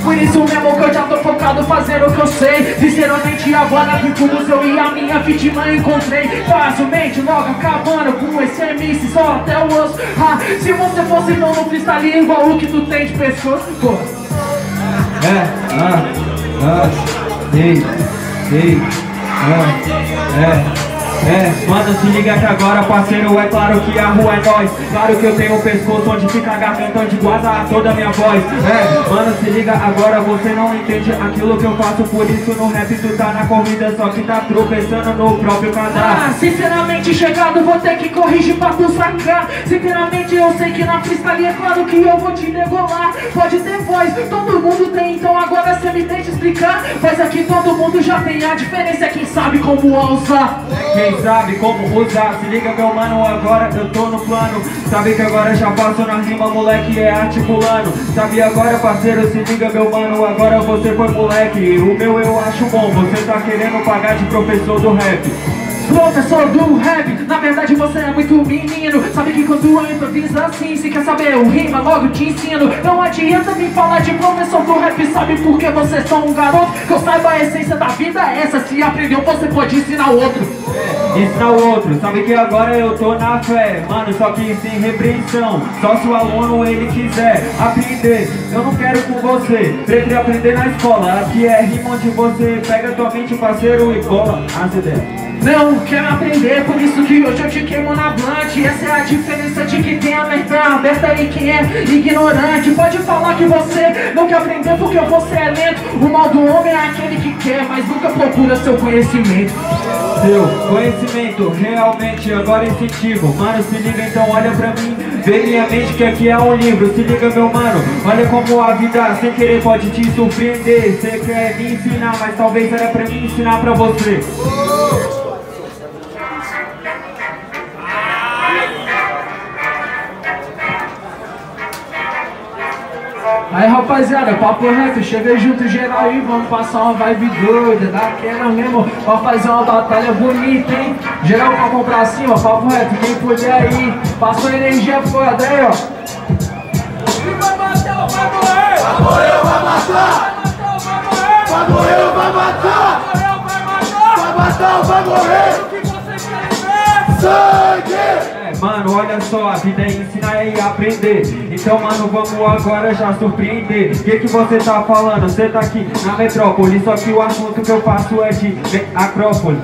Por isso mesmo que eu já tô focado fazendo o que eu sei. Sinceramente agora vi como eu e a minha vítima encontrei. Facilmente logo acabando com esse MC só até o osso. Se você fosse então no freestyle igual o que tu tem de pescoço, pô. Mano, se liga que agora, parceiro, é claro que a rua é nós. Claro que eu tenho um pescoço onde fica a garganta, onde guarda toda a minha voz. Mano, se liga agora, você não entende aquilo que eu faço. Por isso no rap tu tá na corrida, só que tá tropeçando no próprio cadastro. Sinceramente chegado, vou ter que corrigir pra tu sacar. Sinceramente eu sei que na freestyle é claro que eu vou te degolar. Pode ter voz, todo mundo tem, então agora cê me deixa explicar. Pois aqui todo mundo já tem, a diferença é quem sabe como usar. Quem sabe como usar, se liga meu mano, agora eu tô no plano. Sabe que agora já passo na rima, moleque, é articulando. Sabe agora parceiro, se liga meu mano, agora você foi moleque. O meu eu acho bom, você tá querendo pagar de professor do rap. Professor do rap, na verdade você é muito menino. Sabe que quando eu improviso assim, se quer saber o rima, logo te ensino. Não adianta me falar de professor do rap, sabe por que você é só um garoto? Que eu saiba a essência da vida é essa, se aprendeu você pode ensinar o outro. Ensinar o outro, sabe que agora eu tô na fé, mano, só que sem repreensão. Só se o aluno ele quiser aprender, eu não quero com você. Prefiro aprender na escola, aqui é rima onde você pega tua mente, parceiro, e bola as ideias. Não quero aprender, por isso que hoje eu te queimo na blunt. Essa é a diferença de quem tem a mente aberta e quem é ignorante. Pode falar que você não quer aprender porque você é lento. O mal do homem é aquele que quer, mas nunca procura seu conhecimento. Seu conhecimento realmente agora é incentivo. Mano, se liga então, olha pra mim, vê minha mente que aqui é um livro. Se liga meu mano, olha como a vida sem querer pode te surpreender. Você quer me ensinar, mas talvez era pra mim ensinar pra você. Aí rapaziada, papo reto, chega junto geral aí, vamos passar uma vibe doida, daquela mesmo, pra fazer uma batalha bonita, hein? Geral pra comprar assim, ó, papo reto, quem puder aí, passou energia foda aí, ó. E vai matar, vai morrer! Vai morrer, vai matar! Vai morrer, vai matar! Vai matar ou vai morrer? O que vocês querem ver? Sangue! Mano, olha só, a vida é ensinar e aprender. Então, mano, vamos agora já surpreender. O que você tá falando? Você tá aqui na metrópole, só que o assunto que eu faço é de Acrópole.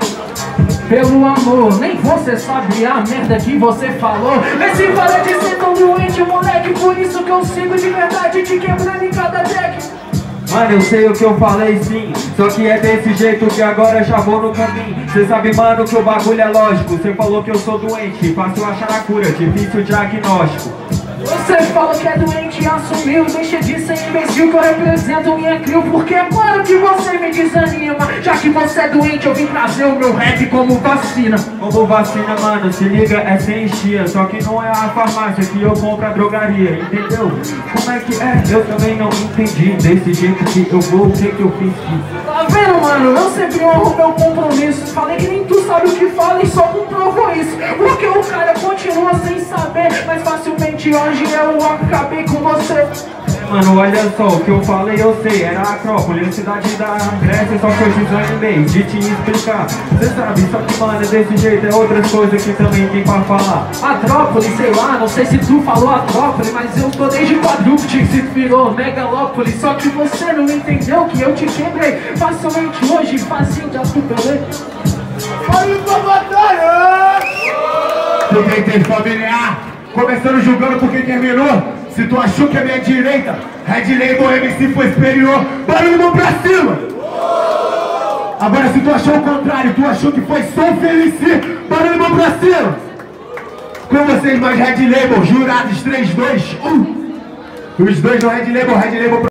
Pelo amor, nem você sabe a merda que você falou. Esse para de ser tão doente, moleque, por isso que eu sigo de verdade te quebrando em cada deck. Mano, eu sei o que eu falei sim, só que é desse jeito que agora já vou no caminho. Cê sabe, mano, que o bagulho é lógico. Cê falou que eu sou doente, fácil achar a cura, difícil diagnóstico. Você fala que é doente e assumiu, deixa de ser imbecil que eu represento minha crew. Porque é claro que você me desanima, já que você é doente eu vim trazer o meu rap como vacina. Como vacina, mano, se liga, é sem chia. Só que não é a farmácia que eu compro a drogaria, entendeu? Como é que é? Eu também não entendi desse jeito que eu vou, o que eu fiz isso. Tá vendo, mano? Eu sempre honro meu compromisso. Falei que nem tu sabe o que fala e só comprovou isso. Porque o cara continua sem saber, mas facilmente hoje eu acabei com você. Mano, olha só, o que eu falei eu sei, era a Acrópole, a cidade da Grécia, só que eu desanimei de te explicar. Cê sabe, só que mano, desse jeito é outras coisas que também tem pra falar. Atrópole, sei lá, não sei se tu falou Atrópole, mas eu tô desde quadrúpede que se virou Megalópole. Só que você não entendeu que eu te quebrei facilmente hoje, facinho de atropelei. Olha pra batalha! Tu tem familiar, começando julgando porque terminou. Se tu achou que a minha direita, Red Label MC foi superior, barulho mão pra cima! Agora se tu achou o contrário, tu achou que foi Som Felici, barulho mão pra cima! Com vocês mais Red Label, jurados 3, 2, 1. Os dois no Red Label